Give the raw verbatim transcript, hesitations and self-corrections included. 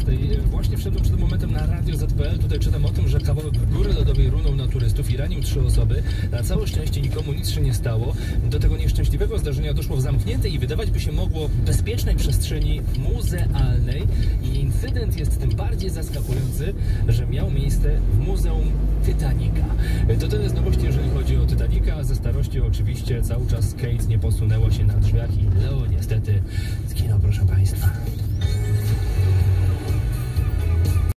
szesnastej. Właśnie wszedłem przed momentem na radio zet pe el. Tutaj czytam o tym, że kawałek góry lodowej runął na turystów i ranił trzy osoby. Na całe szczęście nikomu nic się nie stało. Do tego nieszczęśliwego zdarzenia doszło w zamkniętej i wydawać by się mogło bezpiecznej przestrzeni muzealnej. I incydent jest tym bardziej zaskakujący, że miał miejsce w Muzeum Titanica. To tyle z nowości, jeżeli chodzi o Titanica. Ze starości oczywiście cały czas Kate nie posunęła się na drzwiach i Leo niestety zginął, proszę Państwa.